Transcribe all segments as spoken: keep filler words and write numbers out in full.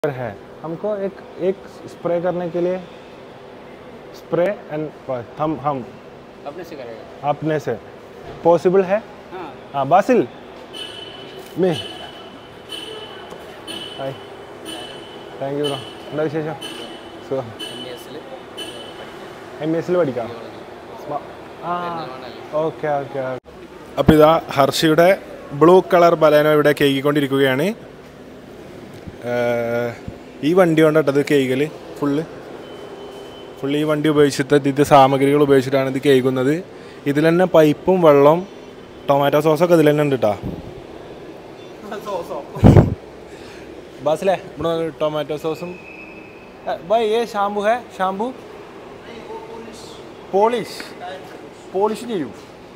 है हमको एक एक स्प्रे करने के लिए स्प्रे एंड हम हम अपने से करेगा अपने से पॉसिबल है हाँ हाँ बासिल में हाय താങ്ക് യു ബ്രോ എന്താ വിശേഷം സുഖം എം എസിൽ പഠിക്കാം ആ ഓക്കെ ഓക്കെ അപ്പോൾ ഇതാ ഹർഷിയുടെ ബ്ലൂ കളർ ബലേനോ ഇവിടെ കേക്കിക്കൊണ്ടിരിക്കുകയാണ്. ഈ വണ്ടി കൊണ്ടിട്ടത് കേക്കൽ ഫുള്ള് ഫുള്ള് ഈ വണ്ടി ഉപയോഗിച്ചിട്ട് ഇതിൻ്റെ സാമഗ്രികൾ ഉപയോഗിച്ചിട്ടാണ് ഇത് കേൾക്കുന്നത്. ഇതിൽ തന്നെ പൈപ്പും വെള്ളവും ടൊമാറ്റോ സോസൊക്കെ ഇതിൽ തന്നെ ഉണ്ട് കേട്ടോ. ബസ്സിലെ ഇവിടെ ടൊമാറ്റോ സോസും ബൈ ഏ ഷാമ്പു ഹേ ഷാമ്പു പോളിഷ് പോളിഷ് ചെയ്യും.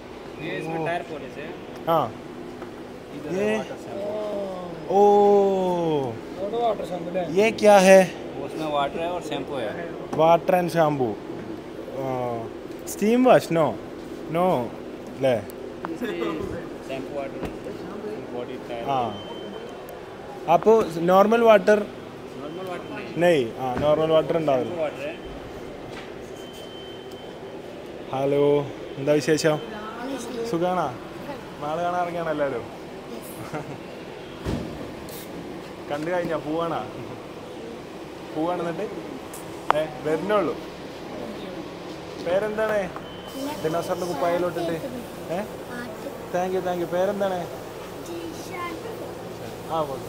हाँ ये ओ ये क्या है? उसमें वाटर है और शैम्पू है. Water and shampoo steam wash no no ले शैम्पू वाटर बॉडी हाँ आप नॉर्मल वाटर नॉर्मल वाटर नहीं नहीं हाँ नॉर्मल वाटर ഉണ്ടാവില്ല. वाटर है. ഹലോ എന്താ വിശേഷം? സുഖാണോ? നാളെ കാണാൻ ഇറങ്ങിയാണ് എല്ലാവരും. കണ്ടു കഴിഞ്ഞാ പോവാണോ? പോവാണ് എന്നിട്ട് ഏ വരുന്നുള്ളൂ. പേരെന്താണ്? ദിനോസറിന്റെ കുപ്പായിലോട്ടിട്ട് ഏ താങ്ക് യു താങ്ക് യു. പേരെന്താണ്? ആ പോട്ടെ.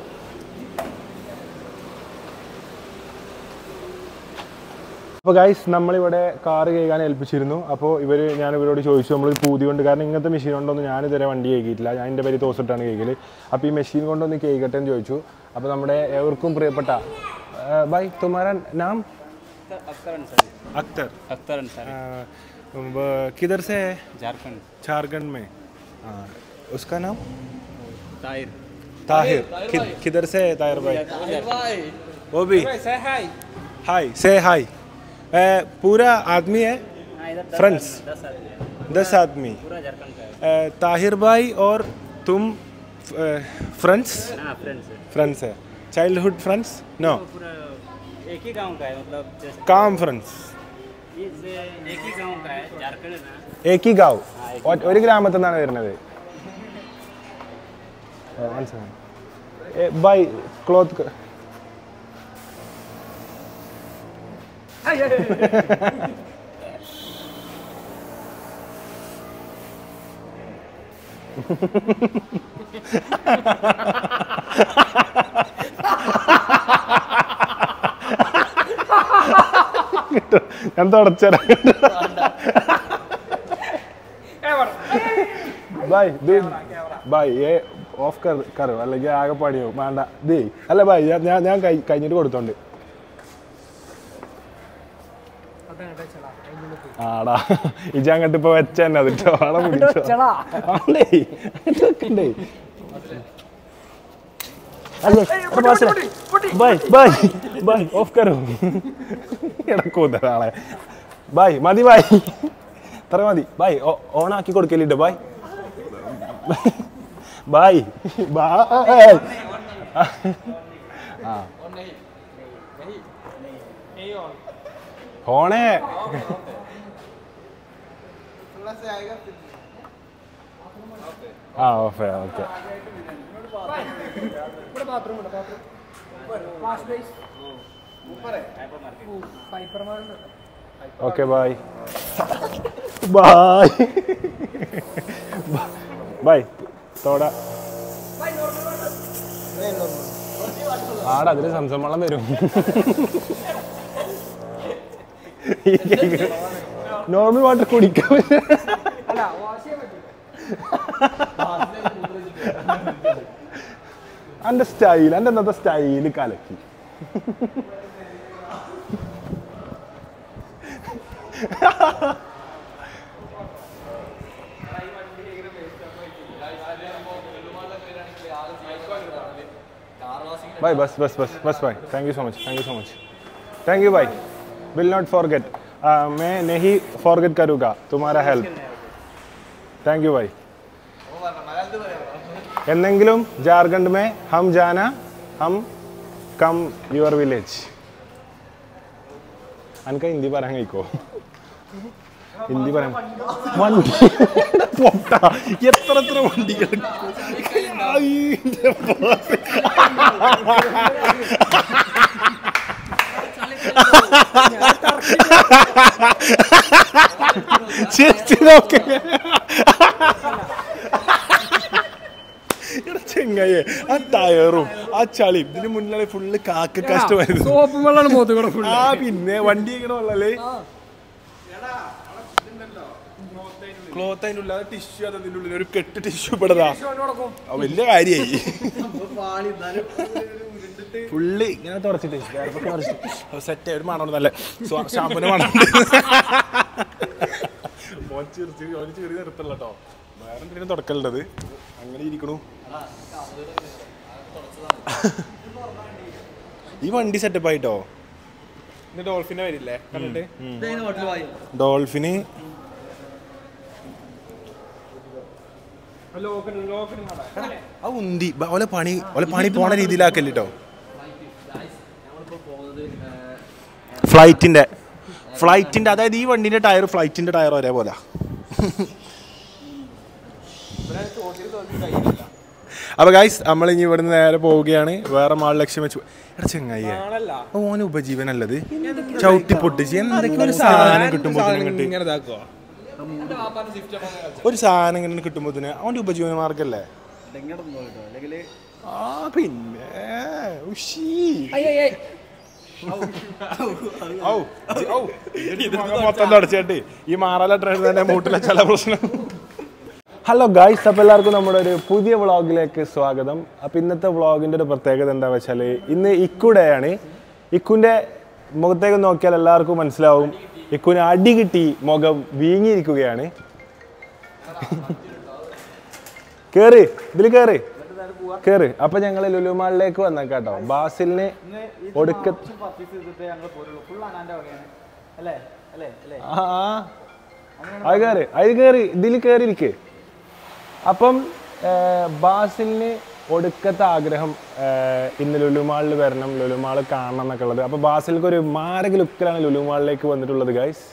അപ്പോൾ ഗൈസ് നമ്മളിവിടെ കാറ് കഴുകാൻ ഏൽപ്പിച്ചിരുന്നു. അപ്പോൾ ഇവർ ഞാൻ ഇവരോട് ചോദിച്ചു നമ്മൾ പൂതി കൊണ്ട്, കാരണം ഇങ്ങനത്തെ മെഷീൻ കൊണ്ടൊന്നും ഞാനിതുവരെ വണ്ടി കഴുകിയിട്ടില്ല, ഞാൻ എൻ്റെ പേര് തോസിട്ടാണ് കഴുകൽ. അപ്പോൾ ഈ മെഷീൻ കൊണ്ടൊന്ന് കഴുകട്ടെ എന്ന് ചോദിച്ചു. അപ്പോൾ നമ്മുടെ ഏവർക്കും പ്രിയപ്പെട്ട ബൈ തുമാര നാം अख्तर अख्तर अंसारी किधर से है? झारखंड झारखंड में. हाँ उसका नाम ताहिर. ताहिर किधर से है ताहिर भाई? वो भी हाय से हाय. पूरा आदमी है फ्रेंड्स दस आदमी. ताहिर भाई और तुम फ्रेंड्स फ्रेंड्स है चाइल्डहुड फ्रेंड्स नो एक ही गांव का है मतलब काम फ्रेंड्स एक ही गांव का है झारखंड ना. एक ही गाँव ഒരു ഗ്രാമത്തിൽ നിന്നാണ് വരുന്നത്. ബൈ ക്ലോത്ത് ഞാൻ തുടച്ചേരാ. ബൈ ബൈ ഏ ഓഫ് കർ കറോ അല്ലെങ്കിൽ ആകെ പണിയോ വേണ്ട ദേ അല്ല ബൈ ഞാൻ ഞാൻ കഴിഞ്ഞിട്ട് കൊടുത്തോണ്ട്. ആടാ ഇജ അങ്ങോട്ട് ഇപ്പൊ വെച്ചന്നെ അതിട്ടോ ആളെ പിടിച്ചോ ആണ്ടേ വെക്കണ്ടേ. ബൈ ബൈ ബൈ ഓഫ് കറോ കിടക്കൂന്ന ആളെ. ബൈ മതി ബൈ ഇത്ര മതി ബൈ ഓണാക്കി കൊടുക്കലിട്ടോ ബൈ ബൈ ബൈ. ആ ഫോണേ ആ okay okay okay bye bye bye थोड़ा ആടാ അതിൽ സംസം വെള്ളം വരും. നോർമൽ വാട്ടർ കുടിക്കാൻ എൻ്റെ സ്റ്റൈൽ എൻ്റെ എന്താ സ്റ്റൈല് കലക്കി. भाई बस बस बस बस भाई thank you so much thank you so much thank you भाई विल नॉट फॉरगेट मैं नहीं फॉरगेट करूँगा तुम्हारा हेल्प. थैंक यू भाई. എന്നെങ്കിലും ജാർഖണ്ഡ് മേ ഹം ജാന ഹം കം യുവർ വില്ലേജ്. അനക്ക് ഹിന്ദി പറയാൻ കഴിക്കോ? ഹിന്ദി പറയാൻ വണ്ടി പൊട്ട എത്ര എത്ര വണ്ടികൾ ചെങ്ങയെ ആ ടയറും ആ ചളിയും ഇതിന് മുന്നിലാണ് ഫുള്ള് കാക്ക കഷ്ടമായിരുന്നു. ആ പിന്നെ വണ്ടി എങ്ങനെ വെള്ളല്ലേ ക്ലോത്ത് അതിൻ്റെ ഉള്ളിൽ ടിഷ്യൂ അതിൻ്റെ ഉള്ളിൽ ഒരു കെട്ട് ടിഷ്യൂ പെടതാ വലിയ കാര്യമായി. ഫുള്ള് ഇങ്ങനെ തുടച്ചിട്ട് സെറ്റ് ഒരു മണം നല്ല ഷാമ്പൂന് മണം ചെറിയ നിർത്തല്ല കേട്ടോ. വേറെ എന്തെങ്കിലും തുടക്കലുണ്ടത് അങ്ങനെ ഇരിക്കണു. ഈ വണ്ടി സെറ്റപ്പ് ആയിട്ടോ. ഡോൾഫിനെ വരില്ലേ കണ്ടിട്ട് ഡോൾഫിന് ആ ഉന്തി ഓലെ പണി ഓലെ പണി പോണ രീതിയിലാക്കല്ലോ. ഫ്ലൈറ്റിന്റെ ഫ്ലൈറ്റിന്റെ അതായത് ഈ വണ്ടിന്റെ ടയർ ഫ്ലൈറ്റിന്റെ ടയർ ഒരേപോലെ. അപ്പൊ ഗൈസ് നമ്മൾ ഇനി ഇവിടുന്ന് നേരെ പോവുകയാണ്. വേറെ മാൾ ലക്ഷ്യം വെച്ച് എടാ ചെങ്ങായി ഓന് ഉപജീവനല്ലത് ചവിട്ടി പൊട്ടിച്ച് എന്തൊക്കെ ഒരു സാധനം കിട്ടുമ്പോ ഒരു സാധനം ഇങ്ങനെ കിട്ടുമ്പോത്തിന് അവന്റെ ഉപജീവന മാർഗല്ലേ. ആ പിന്നെ മൊത്തം തുടച്ചിട്ട് ഈ മാറാല ട്രെയിൻ തന്നെ മൂട്ടിലെ ചില പ്രശ്നം. ഹലോ ഗായ്സ്, അപ്പോൾ എല്ലാവർക്കും നമ്മുടെ ഒരു പുതിയ വ്ളോഗിലേക്ക് സ്വാഗതം. അപ്പോൾ ഇന്നത്തെ വ്ളോഗിൻ്റെ ഒരു പ്രത്യേകത എന്താ വെച്ചാൽ ഇന്ന് ഇക്കുടെയാണ്. ഇക്കുൻ്റെ മുഖത്തേക്ക് നോക്കിയാൽ എല്ലാവർക്കും മനസ്സിലാവും ഇക്കുന് അടി കിട്ടി മുഖം വീങ്ങിയിരിക്കുകയാണ്. കേറ് ഇതിൽ കേറ് കേറ്. അപ്പൊ ഞങ്ങൾ ലുലുമാളിലേക്ക് വന്നേക്കാട്ടോ. ബാസിലിന് ഒടുക്ക ആ അത് കയറി അത് കയറി ഇതിൽ കയറിയിരിക്കേ. അപ്പം ബാസിലിന് ഒടുക്കത്തെ ആഗ്രഹം ഇന്ന് ലുലുമാളിൽ വരണം, ലുലുമാൾ കാണണം എന്നൊക്കെ ഉള്ളത്. അപ്പോൾ ബാസിൽക്ക് ഒരു മാരക ലുക്കിലാണ് ലുലുമാളിലേക്ക് വന്നിട്ടുള്ളത് ഗൈസ്.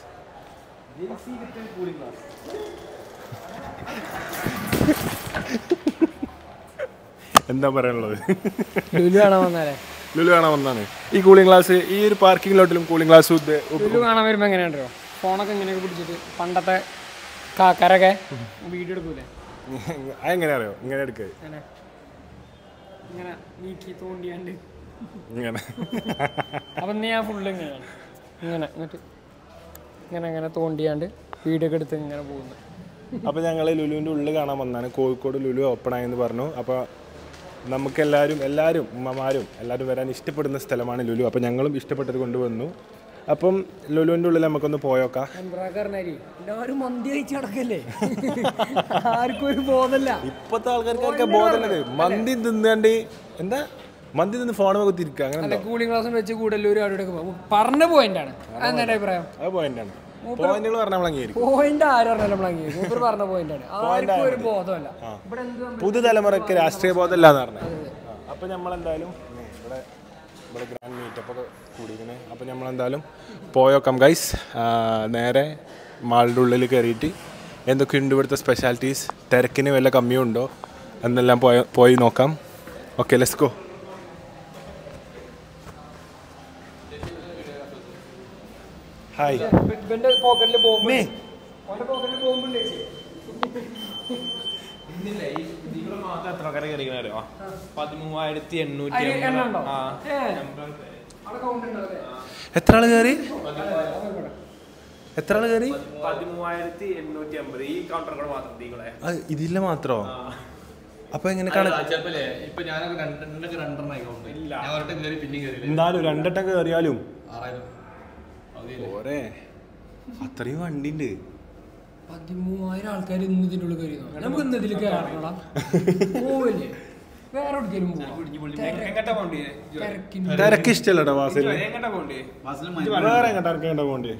എന്താ പറയാനുള്ളത്? ലുലു കാണാൻ വന്നാലേ ലുലു കാണാൻ വന്നാണ്. ഈ കൂളിംഗ് ഗ്ലാസ് ഈ ഒരു പാർക്കിംഗ് ലോട്ടിലും കൂളിംഗ് ഗ്ലാസ് ലുലു കാണാൻ വരുമ്പോൾ എങ്ങനെയാണോ ഫോണൊക്കെ ഇങ്ങനെയൊക്കെ പിടിച്ചിട്ട് പണ്ടത്തെ കാക്കരൊക്കെ വീഡിയോ എടുക്കൂലേ? അതെങ്ങനെ അറിയോ? ഇങ്ങനെ എടുക്കുക ഇങ്ങനെ നീക്കി തോണ്ടിയാണ്ട് ഇങ്ങനെ. അപ്പം ഞാൻ ഫുള്ള് ഇങ്ങനെയാണ് ഇങ്ങനെ എന്നിട്ട് ഇങ്ങനെ ഇങ്ങനെ തോണ്ടിയാണ്ട് വീഡിയോ ഒക്കെ എടുത്ത് ഇങ്ങനെ പോകുന്നു. അപ്പോൾ ഞങ്ങൾ ലുലുവിൻ്റെ ഉള്ളിൽ കാണാൻ വന്നതാണ്. കോഴിക്കോട് ലുലു ഓപ്പൺ ആയെന്ന് പറഞ്ഞു. അപ്പോൾ നമുക്കെല്ലാവരും എല്ലാവരും ഉമ്മമാരും എല്ലാവരും വരാൻ ഇഷ്ടപ്പെടുന്ന സ്ഥലമാണ് ലുലു. അപ്പോൾ ഞങ്ങളും ഇഷ്ടപ്പെട്ടത് കൊണ്ടുവന്നു. അപ്പം ലുലുവിൻ്റെ ഉള്ളിൽ നമുക്കൊന്ന് പോയോക്കാം. എല്ലാവരും മന്തി കഴിച്ച് കിടക്കല്ലേ, ആർക്കും ഒരു ബോധമല്ല. ഇപ്പോഴത്തെ ആൾക്കാർക്കൊക്കെ ബോധമുള്ളത് മന്തി തിന്നാണ്ട് എന്താ മന്തി നിന്ന് ഫോൺ കുത്തിരിക്കുക അങ്ങനെ. കൂളിംഗ് ഗ്ലാസ് വെച്ച് കൂടുതൽ അവിടെ പറഞ്ഞ പോയിന്റാണ്. അതെന്താ അഭിപ്രായം? അത് പോയിന്റാണ്. പോയിന്റുകൾ പറഞ്ഞാൽ പോയിന്റ് ആര് പറഞ്ഞാലും മൂപ്പർ പറഞ്ഞ പോയിന്റാണ്. ആർക്കും ഒരു ബോധമല്ല. പുതുതലമുറക്ക് രാഷ്ട്രീയ ബോധമല്ല എന്ന് പറഞ്ഞത്. അപ്പൊ നമ്മളെന്തായാലും ഇവിടെ ഇവിടെ ഗ്രാൻഡ് മീറ്റപ്പ് ഒക്കെ കൂടിയിരിക്കണേ. അപ്പോൾ നമ്മളെന്തായാലും പോയോക്കാം ഗൈസ്. നേരെ മാളിൻ്റെ ഉള്ളിൽ കയറിയിട്ട് എന്തൊക്കെയുണ്ട് ഇവിടുത്തെ സ്പെഷ്യാലിറ്റീസ്, തിരക്കിന് വല്ല കമ്മിയുണ്ടോ എന്നെല്ലാം പോയി പോയി നോക്കാം. Okay, let's go. ഹായ്. പതിമൂവായിരത്തി എണ്ണൂറ്റി എത്ര ആള് കയറി എത്ര ആള് കയറി പതിമൂവായിരത്തി എണ്ണൂറ്റി അമ്പത് ഈ കൗണ്ടർ കൂടെ മാത്രം. ഇതില്ല മാത്രോ? അപ്പൊ എങ്ങനെ എന്നാലും രണ്ടെട്ടം കയറിയാലും പോരെ, അത്രയും വണ്ടി ഉണ്ട്. പതിമൂവായിരം ആൾക്കാർ ഇന്ന് ഇതിൻ്റെ ഉള്ളിൽ കയറി. നമുക്ക് ഇന്ന് ഇതിൽ കയറണോടാ, പോവല്ലേ? വേറെ എവിടേക്കും തിരക്ക് ഇഷ്ടമല്ലട്ടോ വാസില്. വേറെ എങ്ങോട്ടാ പോണ്ടേ?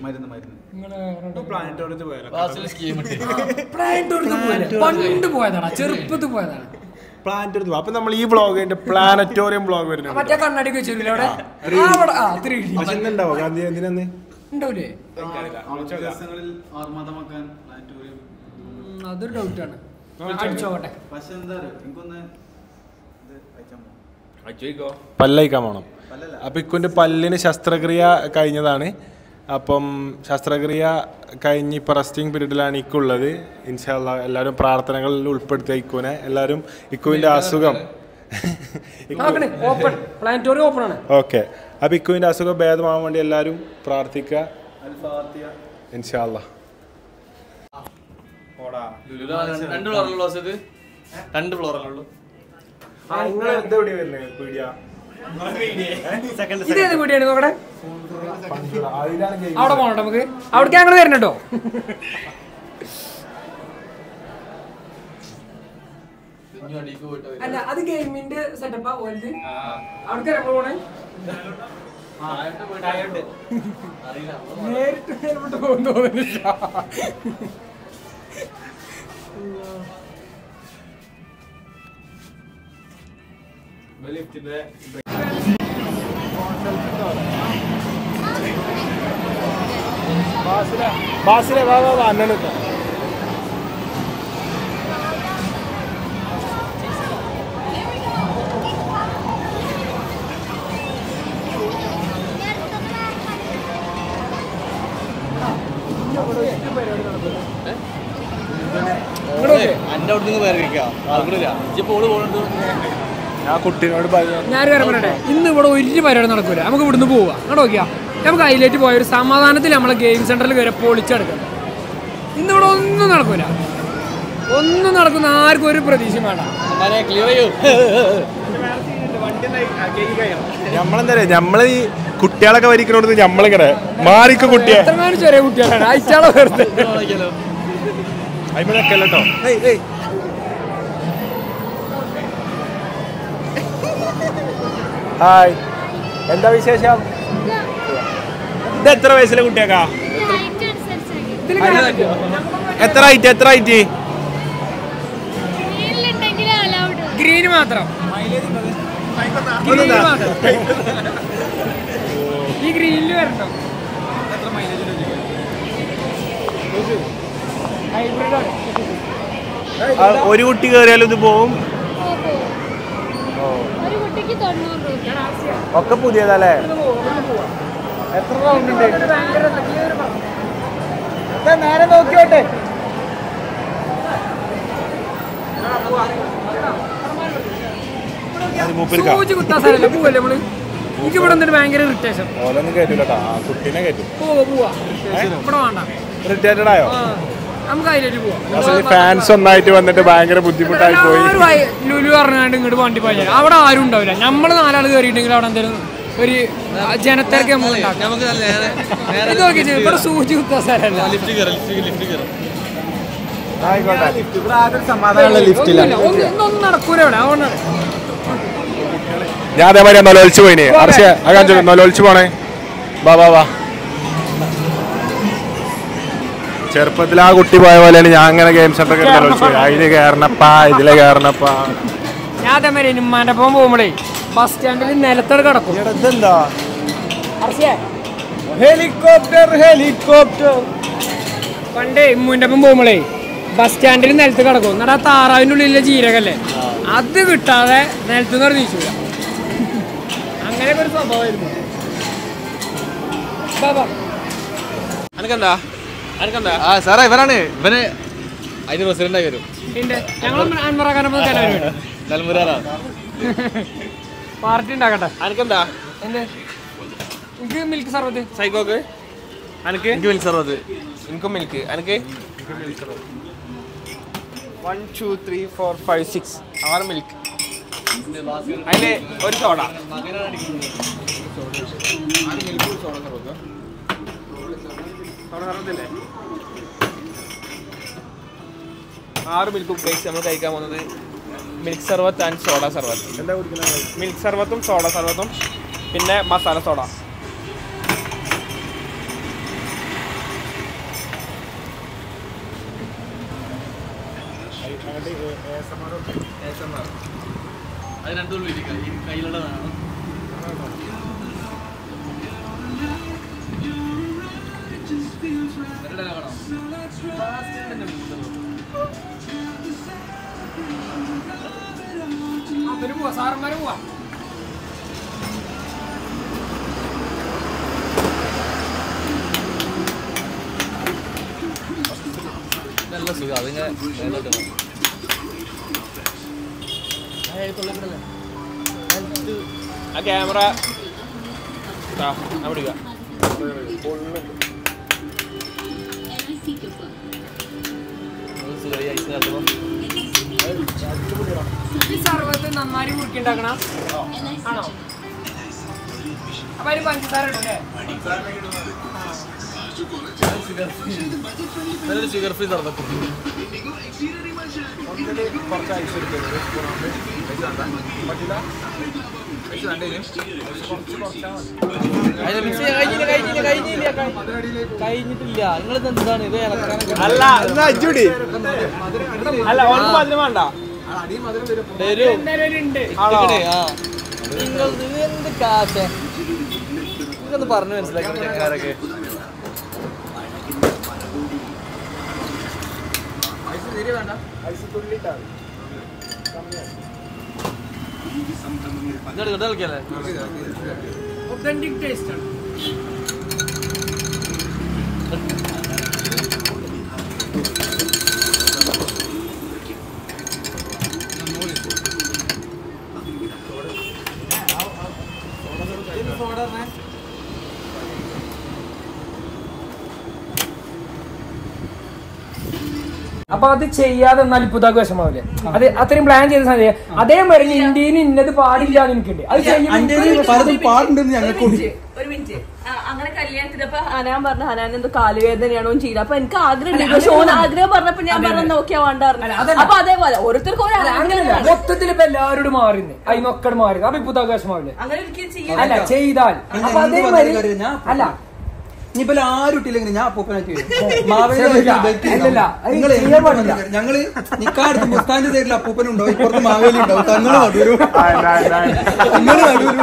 പണ്ട് പോയതാണ്, ചെറുപ്പത്തിൽ പോയതാണ്. പ്ലാനറ്റ് അപ്പൊ നമ്മൾ ഈ വ്ളോഗ് പ്ലാനറ്റോറിയം വ്ളോഗ് വരുന്നുണ്ട്. മറ്റേ കണ്ണാടി വെച്ചിട്ടില്ല അവിടെ പക്ഷെ ഇന്നുണ്ടാവോ ഗാന്ധി എന്തിനന്ന് ഉണ്ടാവൂലേ? ദിവസങ്ങളിൽ ആർമാദമാക്കാൻ പ്ലാനറ്റോറിയം അതൊരു ഡൗട്ടാണ്. അടിച്ചോട്ടെ. പക്ഷെ എന്താ അറിയോ എനിക്കൊന്ന് ഇത് അയച്ചാൽ അച്ഛോ പല്ലയിക്കാൻ പോണം. അപ്പൊ ഇക്കുന്റെ പല്ലിന് ശസ്ത്രക്രിയ കഴിഞ്ഞതാണ്. അപ്പം ശസ്ത്രക്രിയ കഴിഞ്ഞ് ഇപ്പൊ റെസ്റ്റിംഗ് പീരീഡിലാണ് ഇക്കുള്ളത്. ഇൻഷാ അല്ലാഹ് എല്ലാവരും പ്രാർത്ഥനകളിൽ ഉൾപ്പെടുത്തിയ ഇക്കുനെ. എല്ലാവരും ഇക്കുവിന്റെ അസുഖം ഓപ്പൺ പ്ലാനറ്റോറിയം ഓപ്പൺ ആണ്. ഓക്കെ. അപ്പൊ ഇക്കുവിന്റെ അസുഖം ഭേദമാവാൻ വേണ്ടി എല്ലാവരും പ്രാർത്ഥിക്കുക ഇൻഷാ അല്ലാഹ്. രണ്ട് ഫ്ലോറുള്ള ഇത് രണ്ട് ഫ്ലോറുള്ളൂ. ഇതേത് വീടിയാണ് നോക്കട്ടെ. അവിടെ പോകണം നമുക്ക്. അവിടേക്ക് ഞങ്ങൾ വരുന്നുണ്ടോ? അല്ല അത് ഗെയിമിന്റെ സെറ്റപ്പാ ഓൽത്. അവിടേക്ക് എപ്പോൾ പോണേ? നേരിട്ട് നേരിട്ട് പോകുന്നു തോന്നുന്നില്ല. ബാസിലെ വാ വാ വാ അണ്ണൻ എന്റെ അവിടെ നിന്ന് വേറെ ഞാൻ കുട്ടിനോട് ഞാൻ പറയട്ടെ, ഇന്ന് ഇവിടെ ഒരു പരിപാടി നടക്കൂല. നമുക്ക് ഇവിടുന്ന് പോവാ. അങ്ങോട്ട് നോക്കിയാ നമുക്ക് ഹൈലൈറ്റ് പോയ ഒരു സമാധാനത്തിൽ നമ്മളെ ഗെയിം സെന്ററിൽ വരെ പൊളിച്ചെടുക്കണം. ഇന്ന് ഇവിടെ ഒന്നും നടക്കൂല. ഒന്നും നടക്കുന്ന ആർക്കും ഒരു പ്രതീക്ഷ വേണ്ട. ക്ലിയർ ചെയ്യൂ. നമ്മളെന്താ പറയാ, നമ്മള് ഈ കുട്ടികളൊക്കെ വരിക്കണോട് നമ്മളിങ്ങനെ മാറിക്ക കുട്ടിയെ എത്രമാനം ചെറിയ കുട്ടികളാണ് അയച്ചാളെ വെറുതെ അയിമൊക്കെ അല്ലട്ടോ. ഹായ്, എന്താ വിശേഷം? ഇത് എത്ര വയസ്സിലെ കുട്ടിയാക്കാ? എത്ര ഹൈറ്റ് എത്ര ഹൈറ്റ്? ഗ്രീന് മാത്രം. ഗ്രീന് മാത്രം. ഈ ഗ്രീനില് വരണോ? ഒരു കുട്ടി കയറിയാലും ഇത് പോവും. ഒക്കെ പുതിയതല്ലേ? എത്ര റൗണ്ട് ഉണ്ട്? നേരെ നോക്കിയോട്ടെ. സൂചി കുത്താൻ സ്ഥലമല്ല. പോവല്ലേ നമ്മള്? എനിക്ക് ഇവിടെ വന്നിട്ട് ഭയങ്കര ഇറിറ്റേഷൻ. ഓലൊന്നും കേട്ടില്ലട്ടാ, കുട്ടീനെ കേട്ടു. പോവാ പോവാ ഇവിടെ വേണ്ട. റിട്ടയർഡ് ആയോ? നമുക്ക് അതിലേക്ക് പോവാം. ഫാൻസ് ഒന്നായിട്ട് വന്നിട്ട് ഭയങ്കര ബുദ്ധിമുട്ടായി പോയി. ലുലു പറഞ്ഞാണ്ട് ഇങ്ങോട്ട് വണ്ടി പോയി. അവിടെ ആരും ഉണ്ടാവില്ല. നമ്മള് നാലാൾ കയറിയിട്ടുണ്ടെങ്കിൽ അവിടെ എന്തെങ്കിലും ഒരു ജനത്തിരക്ക് നമ്മൾ ഇത് നോക്കി ഇവിടെ സൂചി കുത്താൻ സ്ഥലമല്ല. ഒന്നും നടക്കൂല ഇവിടെ. അതുകൊണ്ടാണ് ഞാൻ അതേമാതിരി നൊലൊലിച്ചു പോയിന്. അർഷ അകാൻ നൊലൊലിച്ചു പോണേ. വാ വാ വാ. ചെറുപ്പത്തിൽ ആ കുട്ടി പോയ പോലെയാണ് ഞാൻ അങ്ങനെ ഗെയിം സെന്റർ നൊലൊലിച്ചു പോയി. അതില് കയറണപ്പാ ഇതിലെ കയറണപ്പാ. ഞാൻ അതേമാതിരി ഉമ്മാന്റെ ഒപ്പം പോകുമ്പോഴേ ബസ് സ്റ്റാൻഡിൽ നിലത്തോട് കിടക്കും. ഇതെന്താ ഹെലികോപ്റ്റർ ഹെലികോപ്റ്റർ പണ്ടേ ഉമ്മുന്റെ ഒപ്പം പോകുമ്പോഴേ ബസ് സ്റ്റാൻഡിൽ നിലത്ത് കിടക്കും. എന്നിട്ട് ആ താറാവിനുള്ളിലെ ജീരകല്ലേ അത് കിട്ടാതെ നിലത്തുനിന്ന് പറഞ്ഞില്ല. അങ്ങനെയൊക്കെ ഒരു സ്വഭാവമായിരുന്നു. അനക്കെന്താ അനക്കെന്താ ആ സാറേ ഇവനാണ് ഇവന് അതിന് പ്രസിഡന്റ് ആയി വരും. ഞങ്ങൾ അൻവറാക്കാനൊപ്പം നെൽമുരാറാ പാർട്ടി ഉണ്ടാക്കട്ടെ. അനക്കെന്താ എന്ത് എനിക്ക് മിൽക്ക് സർവത്ത് സൈക്കോക്ക് അനക്ക് എനിക്ക് മിൽക്ക് സർവത്ത് എനിക്കും മിൽക്ക് അനക്ക് one two three four five six ആറ് മിൽക്ക് അതില് ഒരു സോഡ ആറ് മിൽക്ക് ഉപയോഗിച്ച് നമ്മൾ കഴിക്കാൻ പോകുന്നത് മിൽക്ക് സർവത്ത് ആൻഡ് സോഡ സർവത്ത്. മിൽക്ക് സർവത്തും സോഡ സർവത്തും പിന്നെ മസാല സോഡ. പോവാ സാറന്മാര് പോവാ നല്ല സുഖം അതിങ്ങനെ ആ ക്യാമറ അവിടെ ഈ സർവത്ത് നന്നായി മുറുക്കിണ്ടാക്കണം ആണോ അപ്പൊ അതിന് പഞ്ചസാര ഇടൂല്ലേ നല്ലൊരു ഷുഗർ ഫ്രീ നടക്കും കുറച്ച് ഐസ് എടുക്കുന്നത് കഴിഞ്ഞിട്ടില്ല നിങ്ങളിത് എന്താണ് ഇത് ഇളക്കാനൊക്കെ അല്ല എന്നാ അജുടി അല്ല ഓർക്ക് മധുരം വേണ്ട ഉണ്ട് നിങ്ങൾ എന്ത് കാശ നിങ്ങൾക്കൊന്ന് പറഞ്ഞു മനസ്സിലാക്കി ചെങ്ങാരൊക്കെ കളിക്കല്ലേ ഒതന്റിക് ടേസ്റ്റ് ആണ് അപ്പൊ അത് ചെയ്യാതെ എന്നാൽ ഇപ്പുതാക്ക് വിഷമാവില്ലേ അത് അത്രയും പ്ലാൻ ചെയ്ത സാധനം അതേമാതിരി ഇന്ത്യയിൽ ഇന്നത് പാടില്ല എന്ന് എനിക്കുണ്ട് അത് പാടുണ്ടെന്ന് ഞങ്ങൾക്ക് ഒരു മിനിറ്റ് അങ്ങനെ കല്യാണത്തിന് അപ്പൊ ഹനാൻ പറഞ്ഞ ഹനാൻ എന്തോ കാലുവേദനയാണോ ചെയ്ത് അപ്പൊ എനിക്ക് ആഗ്രഹം പക്ഷെ ഓൻ ആഗ്രഹം പറഞ്ഞപ്പോ ഞാൻ പറഞ്ഞ നോക്കിയാ വേണ്ടായിരുന്നു അപ്പൊ അതേപോലെ ഓരോരുത്തർക്ക് ഓരോ ആഗ്രഹം മൊത്തത്തിൽ ഇപ്പൊ എല്ലാവരോടും മാറിന്ന് അതിനൊക്കെ മാറി അപ്പൊ ഇപ്പുതാക്ക് വിഷമാവില്ലേ അങ്ങനെ ഒരിക്കലും ചെയ്യാൻ അല്ല ചെയ്താൽ അപ്പൊ അതേമാതിരി അല്ല ഇനിയിപ്പോ ആരും ഇട്ടില്ലെങ്കിൽ ഞാൻ അപ്പൂപ്പനെ ഞങ്ങള് നിക്കാടുത്ത് മുസ്താന്റെ സൈഡിൽ അപ്പൂപ്പനുണ്ടോ ഇപ്പുറത്ത് മാവേലി ഉണ്ടാവും തങ്ങള് നടൂരു നിങ്ങള് നടൂരു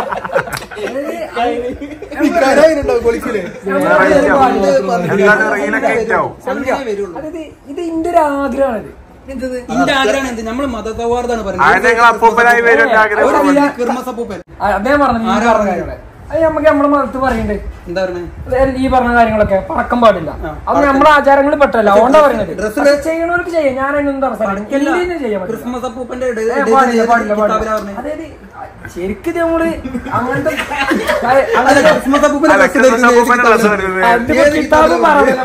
നിക്കാരായിട്ടുണ്ടാവും കൊളിക്കല് അതായത് ഇത് ഇന്റെ ഒരു ആഗ്രഹമാണിത് ഇന്റെ ആഗ്രഹമാണ് എന്ത് നമ്മള് മതസൗഹാർദ്ദമാണ് പറയുന്നത് അദ്ദേഹം പറഞ്ഞു ഈ പറഞ്ഞ കാര്യങ്ങളെ അത് നമുക്ക് നമ്മുടെ മതത്ത് പറയണ്ടേ എന്താ പറയുന്നത് ഈ പറഞ്ഞ കാര്യങ്ങളൊക്കെ പറക്കാൻ പാടില്ല അത് നമ്മുടെ ആചാരങ്ങളിൽ പെട്ടല്ല അതുകൊണ്ടാ പറയുന്നത് ചെയ്യണവർക്ക് ചെയ്യാം ഞാൻ അതിനൊന്നും തടസ്സം ചെയ്യാൻ ക്രിസ്മസ് അപ്പൂപ്പന്റെ പാടില്ല പാടില്ല പാടില്ല അതായത് ശരിക്കും നമ്മള് അങ്ങനത്തെ ക്രിസ്മസ് അപ്പൂപ്പന്റെ കിതാബ് പറഞ്ഞത്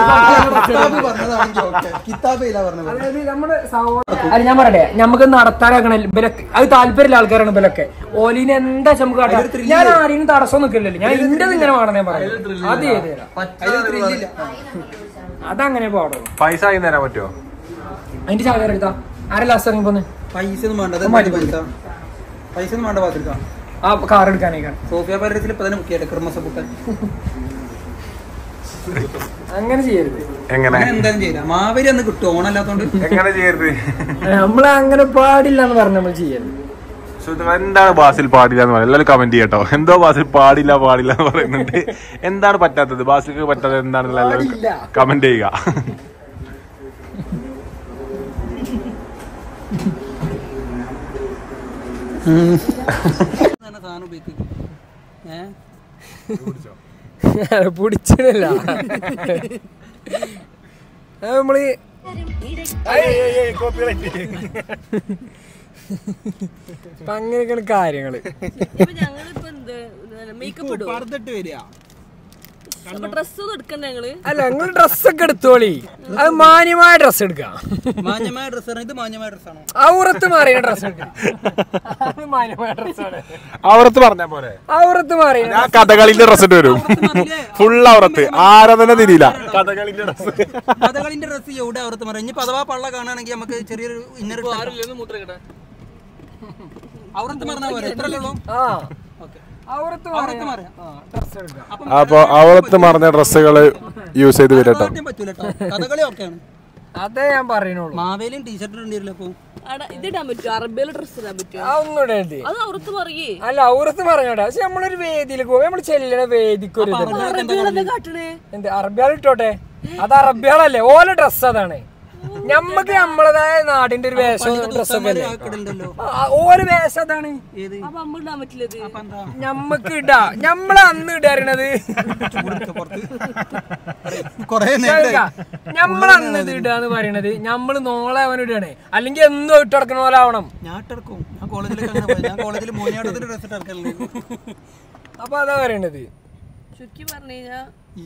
കിതാബില്ല പറഞ്ഞത് അതായത് നമ്മുടെ അത് ഞാൻ പറയട്ടെ നമുക്ക് നടത്താനാക്കണ ഇവരൊക്കെ അത് താല്പര്യമുള്ള ആൾക്കാരാണ് ഇവരൊക്കെ ഓലിന് എന്താ നമുക്ക് കാട്ടാം ഞാൻ ആരെയും തടസ്സം നിൽക്കില്ലല്ലോ ഞാൻ ഇന്റത് ഇങ്ങനെ വേണമെന്നേ പറയാം അത് ചെയ്ത് അതങ്ങനെ പാടും പൈസ ആയി തരാൻ പറ്റുമോ അതിന്റെ ചാകര എടുത്താ ആരെ ലാസ്റ്റ് ഇറങ്ങി പോന്ന് പൈസ ഒന്നും വേണ്ട പൈസ പൈസ ഒന്നും വേണ്ട പാത്തിരിക്കാം ആ കാർ എടുക്കാനേക്കാണ് സോഫിയ പാരഡൈസിൽ ഇപ്പൊ തന്നെ മുക്കിയാട്ടെ ക്രിസ്മസ് അപ്പൂപ്പൻ അങ്ങനെ ചെയ്യരുത് എങ്ങനെ എന്തായാലും ചെയ്യില്ല മാവേലി അന്ന് കിട്ടും ഓണല്ലാത്തോണ്ട് എങ്ങനെ ചെയ്യരുത് നമ്മള് അങ്ങനെ പാടില്ല എന്ന് പറഞ്ഞ നമ്മൾ ചെയ്യരുത് എന്താണ് ബാസിൽ പാടില്ല എന്ന് പറയുന്നത് എല്ലാവരും കമന്റ് ചെയ്യട്ടോ എന്തോ ബാസിൽ പാടില്ല പാടില്ല എന്ന് പറയുന്നുണ്ട് എന്താണ് പറ്റാത്തത് ബാസിൽക്ക് പറ്റാത്തത് എന്താണെന്നുള്ള എല്ലാവരും കമന്റ് ചെയ്യുക സാധനം ഉപയോഗിക്കും ഏഹ് പിടിച്ചില്ല നമ്മള് അപ്പൊ അങ്ങനെയൊക്കെയാണ് കാര്യങ്ങള് ഞങ്ങളിപ്പോ എന്ത് മേക്കപ്പ് ഇടും പറഞ്ഞിട്ട് വരിക ഡ്രസ് ഒന്നും എടുക്കണ്ട ഞങ്ങള് അല്ല നിങ്ങൾ ഡ്രസ്സൊക്കെ എടുത്തോളി അത് മാന്യമായ ഡ്രസ് എടുക്കാം മാന്യമായ ഡ്രസ്സാണ് ഇത് മാന്യമായ ഡ്രസ്സാണോ ഔറത്ത് മാറിയ ഡ്രസ് എടുക്കാം അത് മാന്യമായ ഡ്രസ്സാണ് ഔറത്ത് പറഞ്ഞ പോലെ ഔറത്ത് മാറിയ ഞാൻ കഥകളിന്റെ ഡ്രസ് ഇട്ട് വരും ഫുൾ ഔറത്ത് ആരാധന തിരിയില്ല കഥകളിന്റെ ഡ്രസ് കഥകളിന്റെ ഡ്രസ് എവിടെ ഔറത്ത് മാറി ഇനി അഥവാ പള്ള കാണുകയാണെങ്കിൽ നമുക്ക് ചെറിയൊരു ഇന്നർ ഔറത്ത് പറഞ്ഞാൽ പോലെ എത്രയുള്ളൂ ആ ഔറത്ത് മാറിയ ഡ്രസ് എടുക്കാം അപ്പൊ ഔറത്ത് മറഞ്ഞ ഡ്രസ്സുകൾ യൂസ് ചെയ്ത് വരട്ടോ പറ്റൂല കേട്ടോ കഥകളി ഓക്കെയാണ് അതേ ഞാൻ പറയുന്നുള്ളൂ. മാവേലിയും ടീഷർട്ട് ഇടേണ്ടിവരില്ല അപ്പൊ ഇതിടാൻ പറ്റുമോ? അറബിയിലെ ഡ്രസ് ഇടാൻ പറ്റുമോ? അതൊന്നും ഇടരുത്. അത് അവർക്ക് പറയേ. അല്ല ഔറത്ത് പറഞ്ഞോട്ടെ. പക്ഷെ നമ്മളൊരു വേദിയിലേക്ക് പോകും, നമ്മള് ചെല്ലണ വേദിക്ക് ഒരു കാട്ടണേ എന്ത് അറബിയാൾ ഇട്ടോട്ടെ, അത് അറബിയാളല്ലേ, ഓല ഡ്രസ് അതാണ്. ഞമ്മക്ക് നമ്മളതായ നാടിന്റെ ഒരു വേഷം ഡ്രസ്സൊക്കെ അല്ലേ, ഓരോ വേഷം അതാണ്. അപ്പൊ അമ്മ ഇടാൻ പറ്റില്ലത്. ഞമ്മക്ക് ഇടാ, ഞമ്മള് അന്ന് ഇടറിയണത് ഞമ്മള് അന്ന് ഇത് ഇടാന്ന് പറയണത് ഞമ്മള് നോളെ അവൻ ഇടാണ്, അല്ലെങ്കിൽ എന്നും ഇട്ട് നടക്കണ പോലെ ആവണം. അപ്പൊ അതാ പറയണത്. ചുരുക്കി പറഞ്ഞു കഴിഞ്ഞാ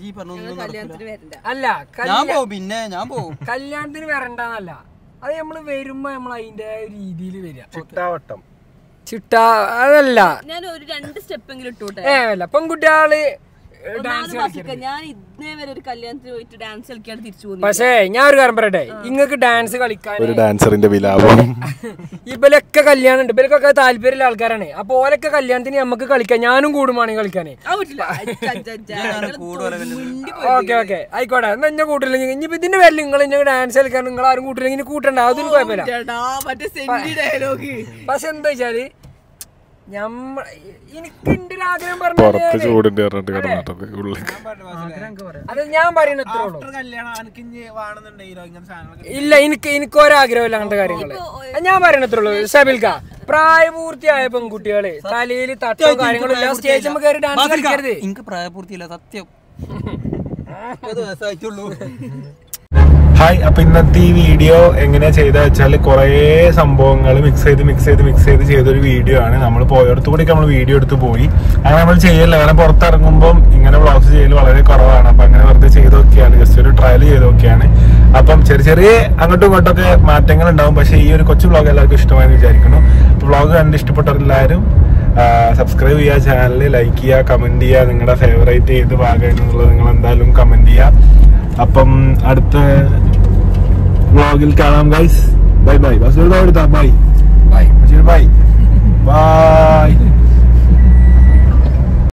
അല്ല പിന്നെ ഞാൻ പോവും കല്യാണത്തിന് വരണ്ടെന്നല്ല, അത് നമ്മള് വരുമ്പോ നമ്മൾ അതിന്റെ രീതിയിൽ വരിക. ചിട്ടാവട്ടം ചിട്ട അതല്ല, ഞാൻ ഒരു രണ്ട് സ്റ്റെപ്പെങ്കിലും ഇട്ടോട്ടെ. ഏ അല്ല പെൺകുട്ടികള് ഞാൻ ഇന്നേ വരെ ഒരു കല്യാണത്തിന് പോയിട്ട് ഡാൻസ് കളിക്കാണ് തിരിച്ചു പോകുന്നത്. പക്ഷേ ഞാൻ ഒരു കാര്യം പറയട്ടെ, ഇങ്ങക്ക് ഡാൻസ് കളിക്കാൻ ഒരു ഡാൻസറിന്റെ വിലാപം. ഇവലൊക്കെ കല്യാണം ഉണ്ട്, ഇവലൊക്കെ താല്പര്യമുള്ള ആൾക്കാരാണ്. അപ്പൊ ഓലൊക്കെ കല്യാണത്തിന് നമുക്ക് കളിക്കാം, ഞാനും കൂടുമാണ് കളിക്കാന്. ഓക്കെ ഓക്കെ ആയിക്കോട്ടെ, എന്നാ എന്നെ കൂട്ടില്ലെങ്കിൽ ഇനിയിപ്പോ ഇതിന്റെ പേരിൽ നിങ്ങൾ ഇങ്ങനെ ഡാൻസ് കളിക്കാൻ നിങ്ങൾ ആരും കൂട്ടില്ലെങ്കിൽ ഇനി കൂട്ടണ്ട, അതൊന്നും കുഴപ്പമില്ല. പക്ഷെ എന്താ വെച്ചാല് ഞമ്മ എനിക്ക് എന്റെ ഒരു ആഗ്രഹം പറഞ്ഞു, അത് ഞാൻ പറയുന്നത് ഇത്രേ ഉള്ളൂ. ഇല്ല എനിക്ക് എനിക്ക് ഒരാഗ്രഹമില്ല അങ്ങനത്തെ കാര്യങ്ങള്. ഞാൻ പറയണത്രേ ഉള്ളൂ. സബിൽക്ക, പ്രായപൂർത്തിയായ പെൺകുട്ടികള് തലയിൽ തട്ടോ കാര്യങ്ങളും ഇല്ല, സ്റ്റേജിൽ കയറി ഡാൻസ് കളിക്കരുത്. എനിക്ക് പ്രായപൂർത്തിയില്ല സത്യം. വയസ്സായിട്ടുള്ളൂ. ഹായ്, അപ്പൊ ഇന്നത്തെ ഈ വീഡിയോ എങ്ങനെയാ ചെയ്ത വെച്ചാൽ കുറെ സംഭവങ്ങൾ മിക്സ് ചെയ്ത് മിക്സ് ചെയ്ത് മിക്സ് ചെയ്ത് ചെയ്തൊരു വീഡിയോ ആണ്. നമ്മൾ പോയടത്തു കൂടി നമ്മൾ വീഡിയോ എടുത്ത് പോയി. അങ്ങനെ നമ്മൾ ചെയ്യല്ല, കാരണം പുറത്തിറങ്ങുമ്പോൾ ഇങ്ങനെ വ്ളോഗ്സ് ചെയ്യൽ വളരെ കുറവാണ്. അപ്പൊ അങ്ങനെ വെറുതെ ചെയ്ത് നോക്കിയാണ്, ജസ്റ്റ് ഒരു ട്രയൽ ചെയ്ത് നോക്കിയാണ്. അപ്പം ചെറിയ ചെറിയ അങ്ങോട്ടും ഇങ്ങോട്ടൊക്കെ മാറ്റങ്ങൾ ഉണ്ടാവും. പക്ഷെ ഈ ഒരു കൊച്ചു വ്ളോഗ് എല്ലാവർക്കും ഇഷ്ടമായെന്ന് വിചാരിക്കുന്നു. വ്ളോഗ് കണ്ട് ഇഷ്ടപ്പെട്ടവരെല്ലാവരും സബ്സ്ക്രൈബ് ചെയ്യുക, ചാനൽ ലൈക്ക് ചെയ്യുക, കമന്റ് ചെയ്യുക. നിങ്ങളുടെ ഫേവറേറ്റ് ഏത് ഭാഗമാണെന്നുള്ളത് നിങ്ങൾ എന്തായാലും കമന്റ് ചെയ്യുക. അപ്പം അടുത്ത വ്ളോഗിൽ കാണാം guys. Bye by. Bye bye.